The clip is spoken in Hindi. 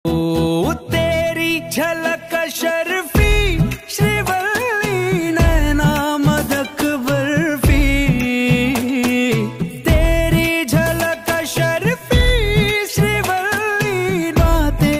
ओ तेरी झलक शर्फी श्रीवल्ली नैना मदक बर्फी, तेरी झलक शर्फी श्रीवल्ली बातें।